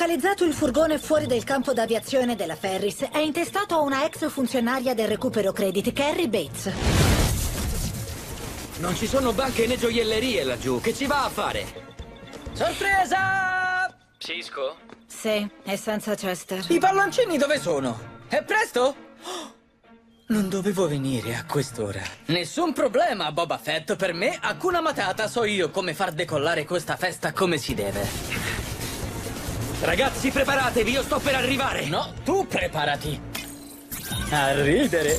localizzato il furgone fuori del campo d'aviazione della Ferris. È intestato a una ex funzionaria del recupero crediti, Carrie Bates. Non ci sono banche né gioiellerie laggiù. Che ci va a fare? Sorpresa! Cisco? Sì, e senza Chester. I palloncini dove sono? È presto? Oh, non dovevo venire a quest'ora. Nessun problema, Boba Fett. Per me, Hakuna Matata, so io come far decollare questa festa come si deve. Ragazzi, preparatevi, io sto per arrivare. No, tu preparati. A ridere.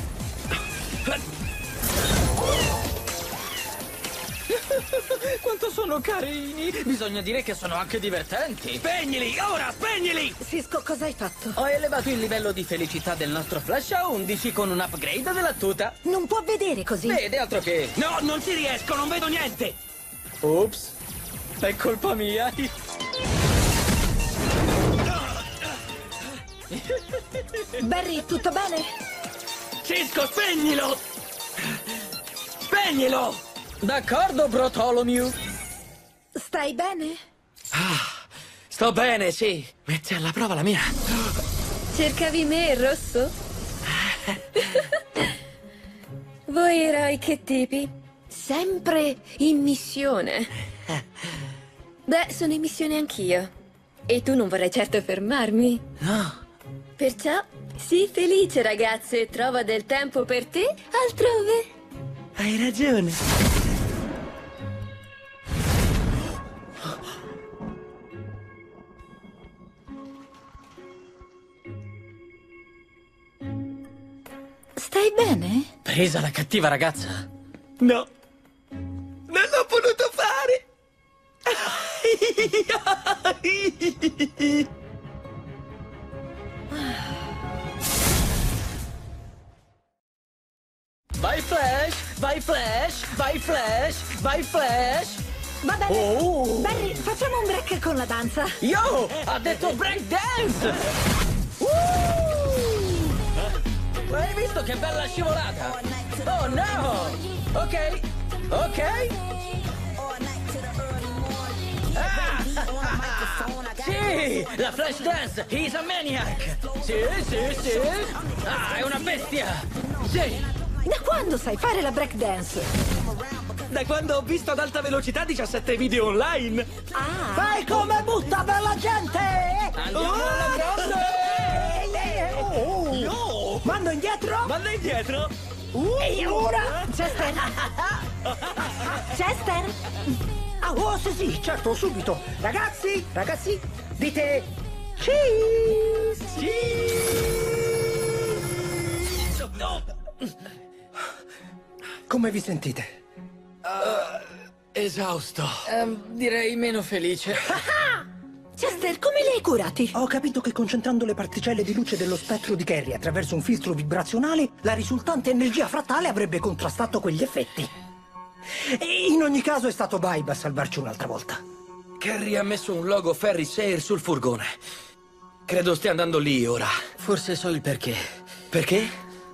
Quanto sono carini! Bisogna dire che sono anche divertenti. Spegnili, ora, spegnili! Cisco, cosa hai fatto? Ho elevato il livello di felicità del nostro Flash a 11 con un upgrade della tuta. Non può vedere così. Vede, altro che... No, non ci riesco, non vedo niente! Ops, è colpa mia. Barry, tutto bene? Cisco, spegnilo! Spegnilo! D'accordo, Bartholomew. Stai bene? Sto bene, sì. Metti alla prova la mia. Cercavi me, Rosso? Voi eroi che tipi? Sempre in missione. Beh, sono in missione anch'io. E tu non vorrai certo fermarmi. No. Perciò, sii felice, ragazze. Trova del tempo per te altrove. Hai ragione. Stai bene? Presa la cattiva ragazza? No. Non l'ho potuto fare. Vai Flash, vai Flash, vai Flash, vai Flash. Va bene. Oh. Barry, facciamo un break con la danza. Yo, ha detto break dance. Hai visto che bella scivolata? Oh no! Ok, ok. Sì, la flash dance, he's a maniac. Sì, sì, sì. Ah, è una bestia. Sì. Da quando sai fare la break dance? Da quando ho visto ad alta velocità 17 video online. Ah. Fai come butta per la gente! Andiamo alla grande. No! Mando indietro! Manda indietro! E ora? Chester. Chester. Ah, oh, sì, certo, subito! Ragazzi, dite... Cheese! No! Come vi sentite? Esausto. Direi meno felice. Chester, come li hai curati? Ho capito che concentrando le particelle di luce dello spettro di Carrie attraverso un filtro vibrazionale, la risultante energia frattale avrebbe contrastato quegli effetti. E in ogni caso è stato Vibe a salvarci un'altra volta. Carrie ha messo un logo Ferris Air sul furgone. Credo stia andando lì ora. Forse so il perché. Perché?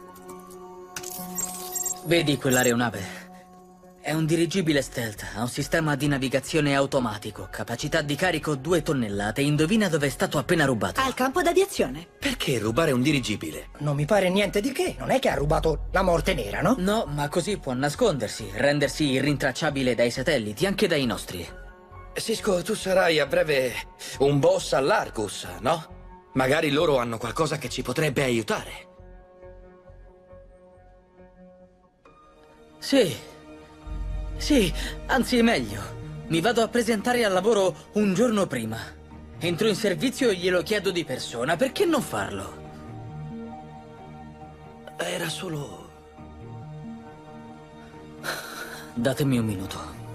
Vedi quell'aeronave? È un dirigibile stealth, ha un sistema di navigazione automatico, capacità di carico 2 tonnellate. Indovina dove è stato appena rubato? Al campo d'aviazione. Perché rubare un dirigibile? Non mi pare niente di che, non è che ha rubato la morte nera, no? No, ma così può nascondersi, rendersi irrintracciabile dai satelliti, anche dai nostri. Cisco, tu sarai a breve un boss all'Argus, no? Magari loro hanno qualcosa che ci potrebbe aiutare. Sì, anzi meglio. Mi vado a presentare al lavoro un giorno prima. Entro in servizio e glielo chiedo di persona, perché non farlo? Era solo... Datemi un minuto.